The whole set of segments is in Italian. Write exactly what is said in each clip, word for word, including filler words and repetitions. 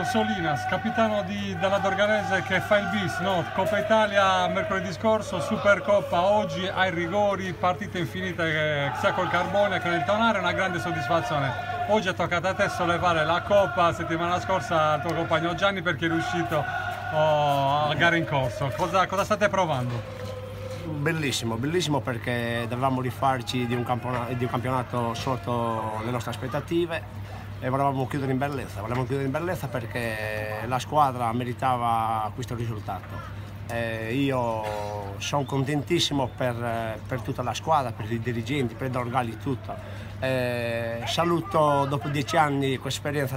Solinas, capitano di, della Dorgalese che fa il bis, no? Coppa Italia mercoledì scorso, Supercoppa oggi, ai rigori, partite infinite sia col Carbone che nel Tonare, una grande soddisfazione. Oggi è toccato a te sollevare la Coppa, settimana scorsa al tuo compagno Gianni perché è riuscito oh, a gara in corso. Cosa, cosa state provando? Bellissimo, bellissimo perché dovevamo rifarci di un, di un campionato sotto le nostre aspettative e volevamo chiudere in bellezza, volevamo chiudere in bellezza perché la squadra meritava questo risultato. E io sono contentissimo per, per tutta la squadra, per i dirigenti, per Dorgali, tutto. E saluto dopo dieci anni questa esperienza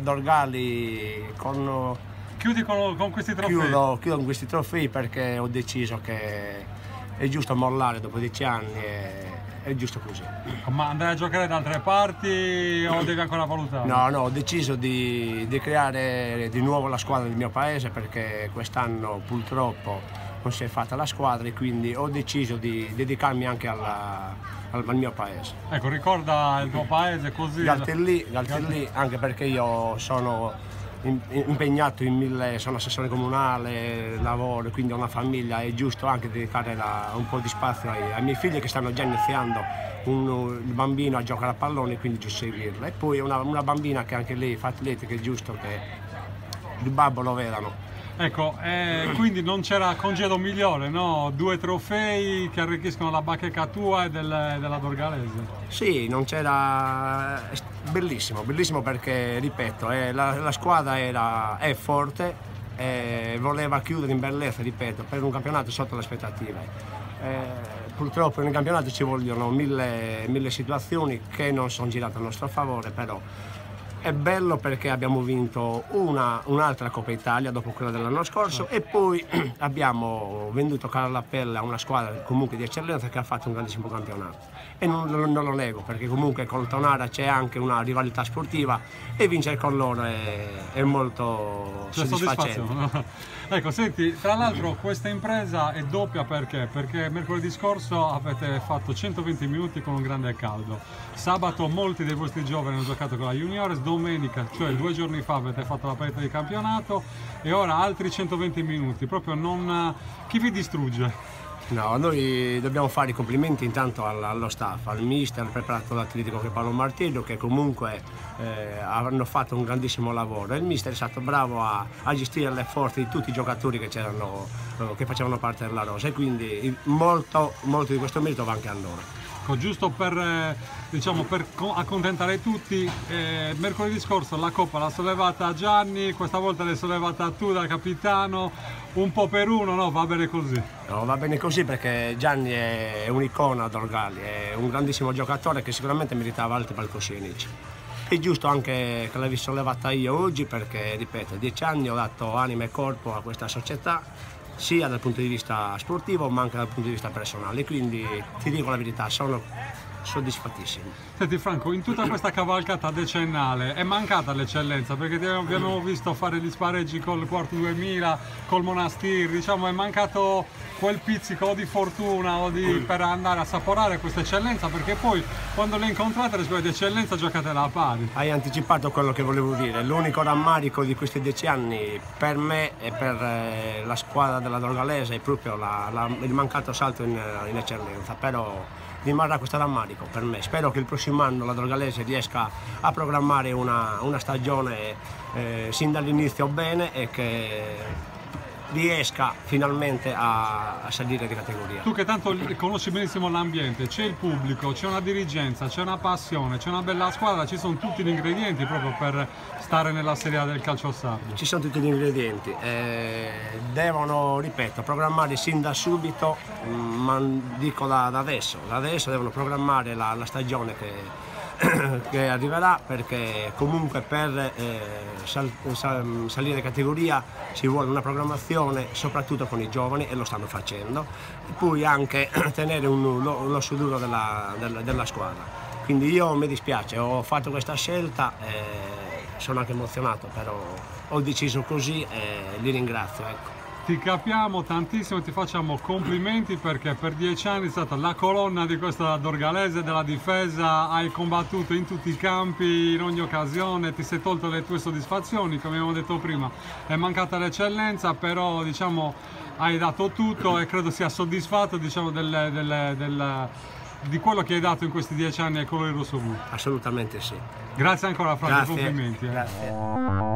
Dorgali con... Chiudi con, con questi trofei? Chiudo, chiudo con questi trofei perché ho deciso che è giusto mollare dopo dieci anni, e è giusto così. Ma andrai a giocare da altre parti o devi ancora valutare? No, no, ho deciso di, di creare di nuovo la squadra del mio paese perché quest'anno purtroppo non si è fatta la squadra e quindi ho deciso di dedicarmi anche alla, al, al mio paese. Ecco, ricorda il tuo paese così... Galtellì, Galtellì, anche perché io sono impegnato in mille, sono assessore comunale, lavoro, quindi ho una famiglia, è giusto anche dedicare la, un po' di spazio ai, ai miei figli che stanno già iniziando un, il bambino a giocare a pallone, quindi giusto seguirla. E poi una, una bambina che anche lei fa atletica, è giusto che il babbo lo vedano. Ecco, eh, quindi non c'era congedo migliore, no? Due trofei che arricchiscono la bacheca tua e del, della Dorgalese. Sì, non c'era... bellissimo, bellissimo perché, ripeto, eh, la, la squadra era, è forte e voleva chiudere in bellezza, ripeto, per un campionato sotto le aspettative. Eh, purtroppo nel campionato ci vogliono mille, mille situazioni che non sono girate a nostro favore, però è bello perché abbiamo vinto un'altra Coppa Italia dopo quella dell'anno scorso e poi abbiamo venduto cara la pelle a una squadra comunque di eccellenza che ha fatto un grandissimo campionato. E non, non lo nego perché comunque con Tonara c'è anche una rivalità sportiva e vincere con loro è, è molto soddisfacente. Ecco, senti, tra l'altro questa impresa è doppia perché? Perché mercoledì scorso avete fatto centoventi minuti con un grande caldo, sabato molti dei vostri giovani hanno giocato con la Juniores, domenica, cioè due giorni fa avete fatto la partita di campionato e ora altri centoventi minuti, proprio non... chi vi distrugge? No, noi dobbiamo fare i complimenti intanto allo staff, al mister, al preparato atletico che è Paolo Martello, che comunque eh, hanno fatto un grandissimo lavoro. Il mister è stato bravo a, a gestire le forze di tutti i giocatori che, c'erano, che facevano parte della rosa e quindi molto, molto di questo merito va anche a loro. Ecco, giusto per, eh, diciamo, per accontentare tutti, eh, mercoledì scorso la Coppa l'ha sollevata Gianni, questa volta l'hai sollevata tu da capitano, un po' per uno, no? Va bene così? No, va bene così perché Gianni è un'icona Dorgali, è un grandissimo giocatore che sicuramente meritava altri palcoscenici. È giusto anche che l'avevi sollevata io oggi perché, ripeto, dieci anni ho dato anima e corpo a questa società, sia dal punto di vista sportivo ma anche dal punto di vista personale, quindi ti dico la verità, sono soddisfattissimo. Senti Franco, in tutta questa cavalcata decennale è mancata l'eccellenza perché ti abbiamo visto fare gli spareggi col Quarto duemila, col Monastir, diciamo è mancato quel pizzico o di fortuna o di, per andare a assaporare questa eccellenza perché poi quando le incontrate le squadre di eccellenza giocate alla pari. Hai anticipato quello che volevo dire, l'unico rammarico di questi dieci anni per me e per eh, la squadra della Dorgalese è proprio la, la, il mancato salto in, in eccellenza, però rimarrà questo rammarico per me. Spero che il prossimo anno la Dorgalese riesca a programmare una, una stagione eh, sin dall'inizio bene e che riesca finalmente a, a salire di categoria. Tu che tanto conosci benissimo l'ambiente, c'è il pubblico, c'è una dirigenza, c'è una passione, c'è una bella squadra, ci sono tutti gli ingredienti proprio per stare nella Serie A del calcio sardo. Ci sono tutti gli ingredienti, eh, devono, ripeto, programmare sin da subito, ma dico da, da adesso, da adesso devono programmare la, la stagione che che arriverà perché comunque per eh, sal, sal, salire categoria ci vuole una programmazione soprattutto con i giovani e lo stanno facendo e poi anche tenere un, lo, lo duro della, della, della squadra. Quindi io mi dispiace, ho fatto questa scelta e sono anche emozionato, però ho deciso così e li ringrazio. Ecco. Ti capiamo tantissimo, ti facciamo complimenti perché per dieci anni è stata la colonna di questa dorgalese della difesa, hai combattuto in tutti i campi, in ogni occasione, ti sei tolto le tue soddisfazioni, come abbiamo detto prima, è mancata l'eccellenza, però diciamo hai dato tutto e credo sia soddisfatto diciamo, del, del, del, di quello che hai dato in questi dieci anni ai colori rossoblu. Assolutamente sì. Grazie ancora Franco, Grazie. complimenti. Eh. Grazie.